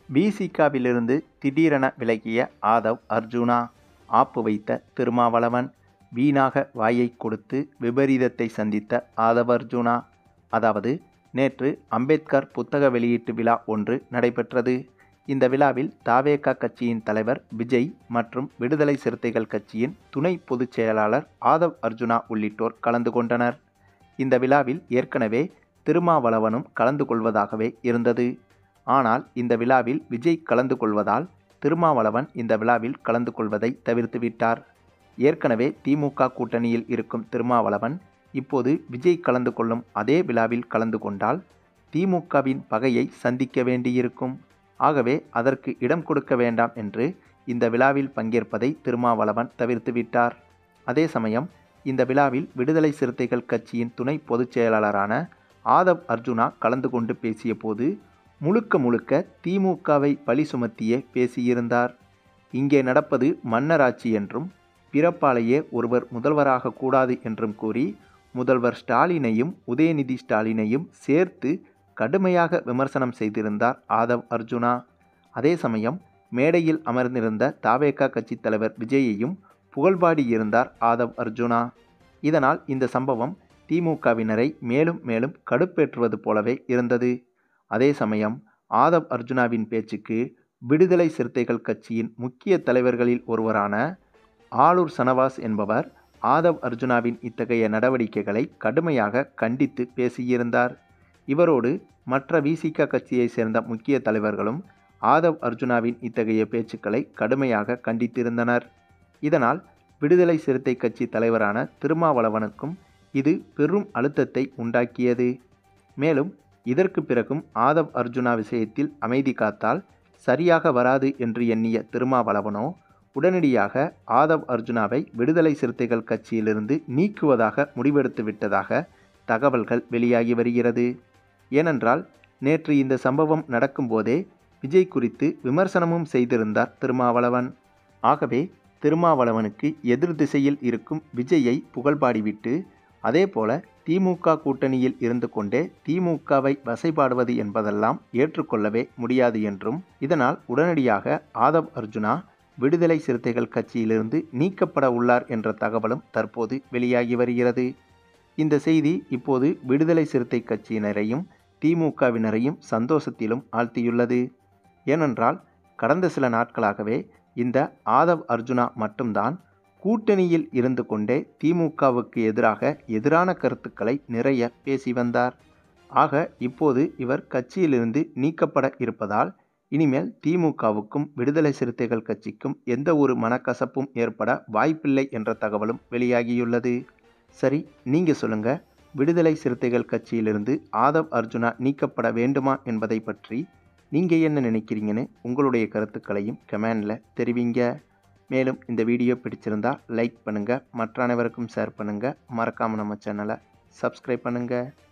விசிகாவிலிருந்து திடீரென விலகிய ஆதவ் அர்ஜுனா. ஆப்பு வைத்த திருமாவளவன். வீணாக வாயை கொடுத்து விபரீதத்தை சந்தித்த ஆதவ் அர்ஜுனா. அதாவது நேற்று அம்பேத்கர் புத்தக வெளியீட்டு விழா ஒன்று நடைபெற்றது. இந்த விழாவில் தவேக கட்சியின் தலைவர் விஜய் மற்றும் விடுதலை சிறுத்தைகள் கட்சியின் துணை பொதுச் செயலாளர் ஆதவ் அர்ஜுனா உள்ளிட்டோர் கலந்து கொண்டனர். இந்த விழாவில் ஏற்கனவே திருமாவளவனும் கலந்து கொள்வதாகவே இருந்தது. ஆனால் இந்த விழாவில் விஜய் கலந்து கொள்வதால் திருமாவளவன் இந்த விழாவில் கலந்து கொள்வதை தவிர்த்துவிட்டார். ஏற்கனவே திமுக கூட்டணியில் இருக்கும் திருமாவளவன் இப்போது விஜய் கலந்து கொள்ளும் அதே விழாவில் கலந்து கொண்டால் திமுகவின் பகையை சந்திக்க வேண்டியிருக்கும். ஆகவே அதற்கு இடம் கொடுக்க வேண்டாம் என்று இந்த விழாவில் பங்கேற்பதை திருமாவளவன் தவிர்த்துவிட்டார். அதே சமயம் இந்த விழாவில் விடுதலை சிறுத்தைகள் கட்சியின் துணை பொதுச் செயலாளரான ஆதவ் அர்ஜுனா கலந்து கொண்டு பேசிய போது முழுக்க முழுக்க திமுகவை பழி சுமத்தியே பேசியிருந்தார். இங்கே நடப்பது மன்னராட்சி என்றும் பிறப்பாலேயே ஒருவர் முதல்வராக கூடாது என்றும் கூறி முதல்வர் ஸ்டாலினையும் உதயநிதி ஸ்டாலினையும் சேர்த்து கடுமையாக விமர்சனம் செய்திருந்தார் ஆதவ் அர்ஜுனா. அதே சமயம் மேடையில் அமர்ந்திருந்த தவேக கட்சி தலைவர் விஜயையும் புகழ்பாடியிருந்தார் ஆதவ் அர்ஜுனா. இதனால் இந்த சம்பவம் திமுகவினரை மேலும் மேலும் கடுப்பேற்றுவது போலவே இருந்தது. அதே சமயம் ஆதவ் அர்ஜுனாவின் பேச்சுக்கு விடுதலை சிறுத்தைகள் கட்சியின் முக்கிய தலைவர்களில் ஒருவரான ஆளூர் சனவாஸ் என்பவர் ஆதவ் அர்ஜுனாவின் இத்தகைய நடவடிக்கைகளை கடுமையாக கண்டித்து பேசியிருந்தார். இவரோடு மற்ற விசிக கட்சியை சேர்ந்த முக்கிய தலைவர்களும் ஆதவ் அர்ஜுனாவின் இத்தகைய பேச்சுக்களை கடுமையாக கண்டித்திருந்தனர். இதனால் விடுதலை சிறுத்தை கட்சி தலைவரான திருமாவளவனுக்கும் இது பெரும் அழுத்தத்தை உண்டாக்கியது. மேலும் இதற்கு பிறகும் ஆதவ் அர்ஜுனா விஷயத்தில் அமைதி காத்தால் சரியாக வராது என்று எண்ணிய திருமாவளவனோ உடனடியாக ஆதவ் அர்ஜுனாவை விடுதலை சிறுத்தைகள் கட்சியிலிருந்து நீக்குவதாக முடிவெடுத்து விட்டதாக தகவல்கள் வெளியாகி வருகிறது. ஏனென்றால் நேற்று இந்த சம்பவம் நடக்கும்போதே விஜய் குறித்து விமர்சனமும் செய்திருந்தார் திருமாவளவன். ஆகவே திருமாவளவனுக்கு எதிர் திசையில் இருக்கும் விஜயை புகழ்பாடிவிட்டு அதேபோல திமுக கூட்டணியில் இருந்து கொண்டே திமுகவை வசைபாடுவது என்பதெல்லாம் ஏற்றுக்கொள்ளவே முடியாது என்றும் இதனால் உடனடியாக ஆதவ் அர்ஜுனா விடுதலை சிறுத்தைகள் கட்சியிலிருந்து நீக்கப்பட உள்ளார் என்ற தகவலும் தற்போது வெளியாகி வருகிறது. இந்த செய்தி இப்போது விடுதலை சிறுத்தை கட்சியினரையும் திமுகவினரையும் சந்தோஷத்திலும் ஆழ்த்தியுள்ளது. ஏனென்றால் கடந்த சில நாட்களாகவே இந்த ஆதவ் அர்ஜுனா மட்டும்தான் கூட்டணியில் இருந்து கொண்டே திமுகவுக்கு எதிரான கருத்துக்களை நிறைய பேசி வந்தார். ஆக இப்போது இவர் கட்சியிலிருந்து நீக்கப்பட இருப்பதால் இனிமேல் திமுகவுக்கும் விடுதலை சிறுத்தைகள் கட்சிக்கும் எந்த ஒரு மனக்கசப்பும் ஏற்பட வாய்ப்பில்லை என்ற தகவலும் வெளியாகியுள்ளது. சரி, நீங்க சொல்லுங்க, விடுதலை சிறுத்தைகள் கட்சியிலிருந்து ஆதவ் அர்ஜுனா நீக்கப்பட வேண்டுமா என்பதை பற்றி நீங்கள் என்ன நினைக்கிறீங்கன்னு உங்களுடைய கருத்துக்களையும் கமெண்டில் தெரிவிங்க. மேலும் இந்த வீடியோ பிடிச்சிருந்தா லைக் பண்ணுங்கள், மற்ற அனைவருக்கும் ஷேர் பண்ணுங்கள், மறக்காமல் நம்ம சேனலை சப்ஸ்கிரைப் பண்ணுங்கள்.